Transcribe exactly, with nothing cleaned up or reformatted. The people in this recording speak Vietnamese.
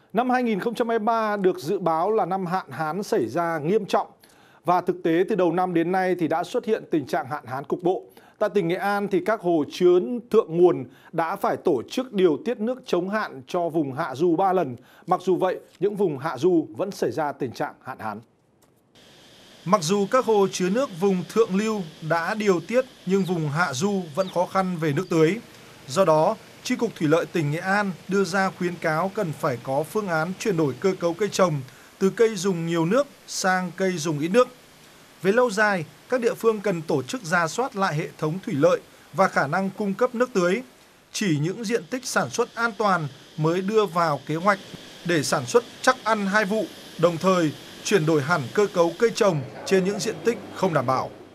Năm hai nghìn không trăm hai mươi ba được dự báo là năm hạn hán xảy ra nghiêm trọng và thực tế từ đầu năm đến nay thì đã xuất hiện tình trạng hạn hán cục bộ. Tại tỉnh Nghệ An thì các hồ chứa thượng nguồn đã phải tổ chức điều tiết nước chống hạn cho vùng hạ du ba lần. Mặc dù vậy, những vùng hạ du vẫn xảy ra tình trạng hạn hán. Mặc dù các hồ chứa nước vùng thượng lưu đã điều tiết nhưng vùng hạ du vẫn khó khăn về nước tưới. Do đó, Chi cục Thủy lợi tỉnh Nghệ An đưa ra khuyến cáo cần phải có phương án chuyển đổi cơ cấu cây trồng từ cây dùng nhiều nước sang cây dùng ít nước. Về lâu dài, các địa phương cần tổ chức rà soát lại hệ thống thủy lợi và khả năng cung cấp nước tưới. Chỉ những diện tích sản xuất an toàn mới đưa vào kế hoạch để sản xuất chắc ăn hai vụ, đồng thời chuyển đổi hẳn cơ cấu cây trồng trên những diện tích không đảm bảo.